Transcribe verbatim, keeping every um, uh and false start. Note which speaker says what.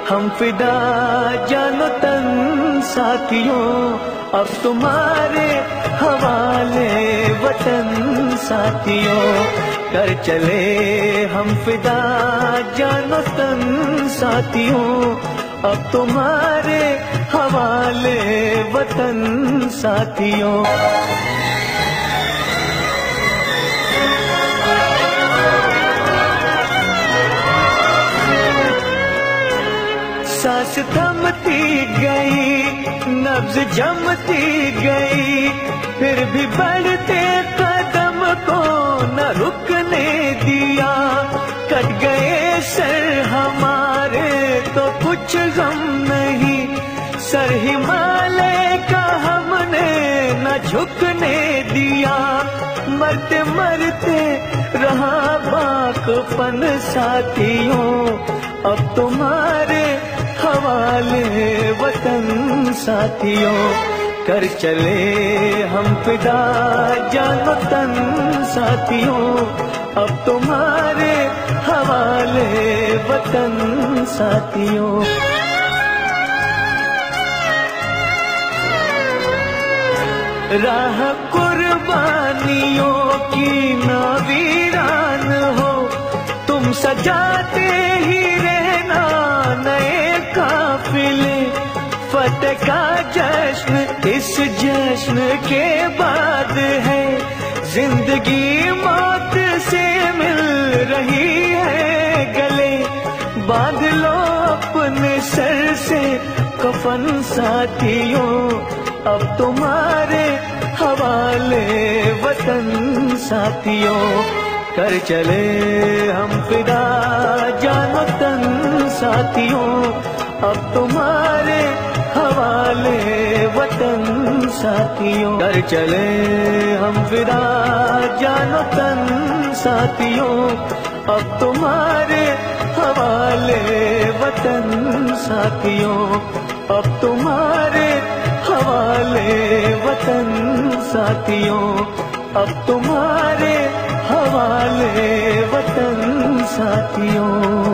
Speaker 1: हम फिदा जानो तन साथियों, अब तुम्हारे हवाले वतन साथियों। कर चले हम फिदा जानो तन साथियों, अब तुम्हारे हवाले वतन साथियों। सांस थमती गई, नब्ज जमती गई, फिर भी बढ़ते कदम को न रुकने दिया। कट गए सर हमारे तो कुछ गम नहीं, सर हिमालय का हमने न झुकने दिया। मरते मरते रहा बाकपन साथियों, अब तुम्हारे हवाले वतन साथियों। कर चले हम फिदा जानो तन साथियों, अब तुम्हारे हवाले वतन साथियों। राह कुर्बानियों की ना वीरान हो, तुम सजाते ही रहना नए काफिले। फतेह का जश्न इस जश्न के बाद है, जिंदगी मौत से मिल रही है गले। बांध लो अपने सर से कफन साथियों, अब तुम्हारे हवाले वतन साथियों। कर चले हम फिदा जानो तन साथियों, अब तुम्हारे हवाले वतन साथियों। कर चले हम फिदा जानो तन साथियों, अब तुम्हारे हवाले वतन साथियों। अब तुम्हारे हवाले वतन साथियों, अब तुम्हारे हवाले वतन साथियों।